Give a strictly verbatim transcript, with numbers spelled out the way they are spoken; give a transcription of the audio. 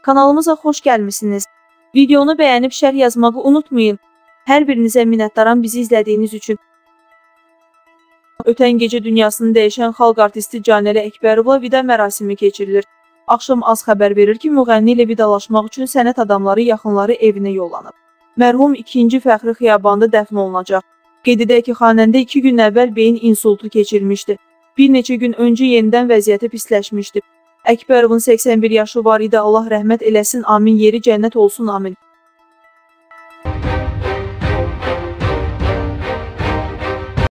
Kanalımıza xoş gəlmisiniz. Videonu bəyənib şərh yazmağı unutmayın. Hər birinizə minnətdaram bizi izlədiyiniz üçün. Ötən gecə dünyasını dəyişən xalq artisti Canəli Əkbərovla vida mərasimi keçirilir. Axşam az xəbər verir ki, müğənni ilə vidalaşmaq üçün sənət adamları yaxınları evinə yollanıb. Mərhum ikinci Fəxri Xiyabanda dəfn olunacaq. Qeyd edək ki, xanəndə iki gün əvvəl beyin insultu keçirmişdi. Bir neçə gün öncə yenidən vəziyyəti pisləşmişdi. Əkbərovun səksən bir yaşı var idi, Allah rəhmət eləsin, amin, yeri cənnət olsun, amin.